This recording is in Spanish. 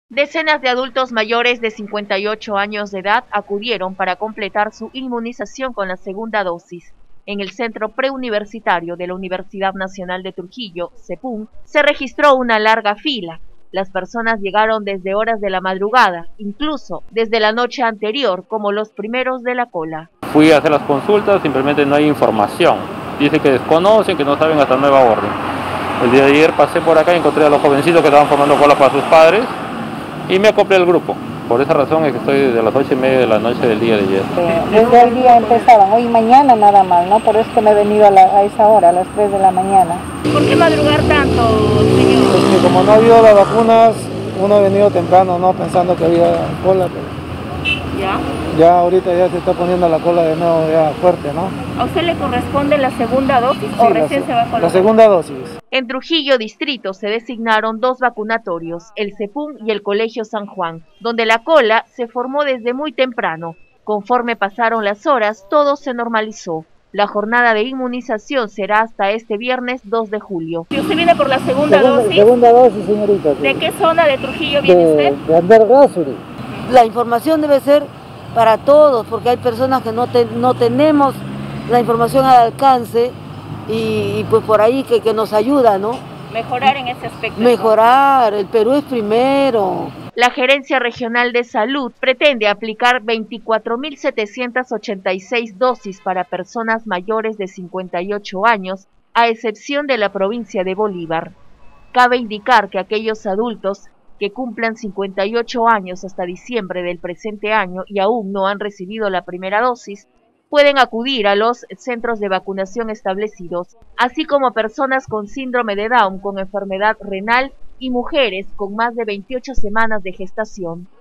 Decenas de adultos mayores de 58 años de edad acudieron para completar su inmunización con la segunda dosis. En el centro preuniversitario de la Universidad Nacional de Trujillo, CEPUN, se registró una larga fila. Las personas llegaron desde horas de la madrugada, incluso desde la noche anterior, como los primeros de la cola. Fui a hacer las consultas, simplemente no hay información. Dice que desconocen, que no saben hasta nueva orden. El día de ayer pasé por acá y encontré a los jovencitos que estaban formando cola para sus padres y me acoplé al grupo. Por esa razón es que estoy desde las 8:30 de la noche del día de ayer. Desde el día empezaban, hoy y mañana nada más, ¿no? Por eso que me he venido a esa hora, a las 3 de la mañana. ¿Por qué madrugar tanto, señor? Es que como no había las vacunas, uno ha venido temprano, ¿no? Pensando que había cola, pero ya ahorita ya se está poniendo la cola de nuevo ya fuerte, ¿no? ¿A usted le corresponde la segunda dosis o recién se va a colocar? La segunda dosis. En Trujillo Distrito se designaron dos vacunatorios, el CEPUN y el Colegio San Juan, donde la cola se formó desde muy temprano. Conforme pasaron las horas, todo se normalizó. La jornada de inmunización será hasta este viernes 2 de julio. ¿Y usted viene por la segunda dosis? Segunda dosis, señorita. Sí. ¿De qué zona de Trujillo viene usted? De Andergazuri. La información debe ser para todos, porque hay personas que no tenemos la información al alcance y pues por ahí que nos ayuda, ¿no? Mejorar en ese aspecto. Mejorar, el Perú es primero. La Gerencia Regional de Salud pretende aplicar 24.786 dosis para personas mayores de 58 años, a excepción de la provincia de Bolívar. Cabe indicar que aquellos adultos que cumplan 58 años hasta diciembre del presente año y aún no han recibido la primera dosis, pueden acudir a los centros de vacunación establecidos, así como personas con síndrome de Down, con enfermedad renal y mujeres con más de 28 semanas de gestación.